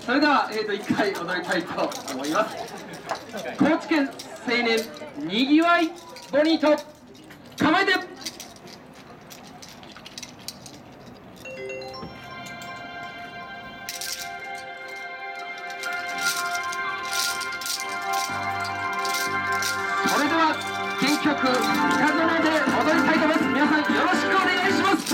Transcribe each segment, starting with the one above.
それでは、1回踊りたいと思います。高知県青年にぎわいボニート、構えて。それでは原曲「三日園」で踊りたいと思います。皆さんよろしくお願いします。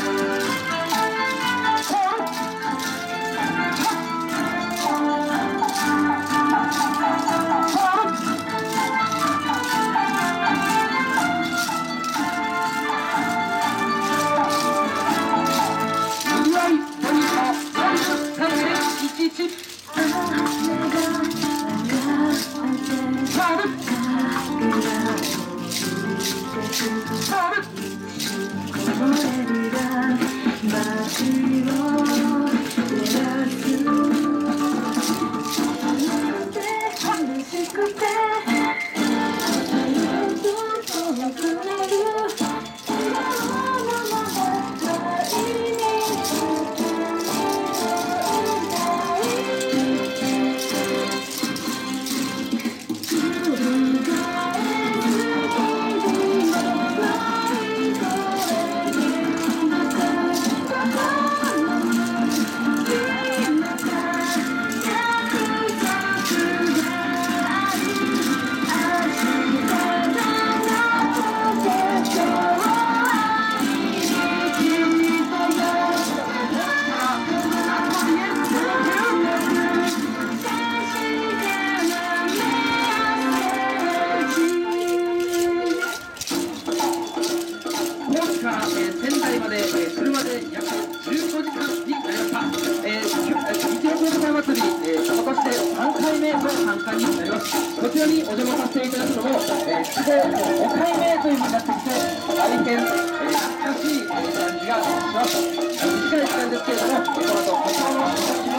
仙台まで、車で約15時間になりました。日曜高校祭り、今年で3回目の参加になります。こちらにお邪魔させていただくのも、都合5回目というふうになってきて、大変、懐かしい感じがします。短い時間ですけれども、この後、他の人たちも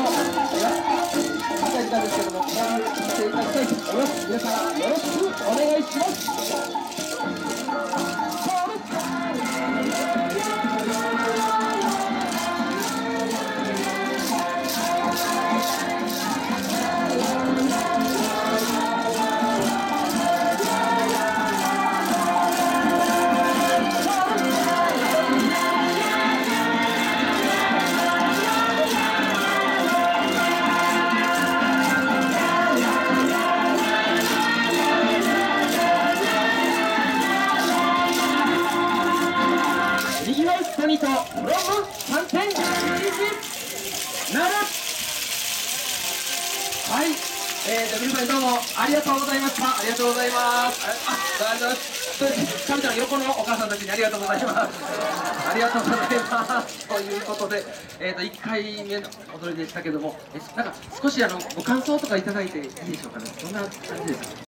短い時間ですけれども、交流していただきたいと思います。皆さん、よろしくお願いします。ボニートフロム3.11なら。はい、皆さんどうもありがとうございました。ありがとうございます。ありがとうございます。カメちゃん横のお母さんたちにありがとうございます。ありがとうございます。ということで、1回目の踊りでしたけども、なんか少しご感想とかいただいていいでしょうかね。どんな感じですか。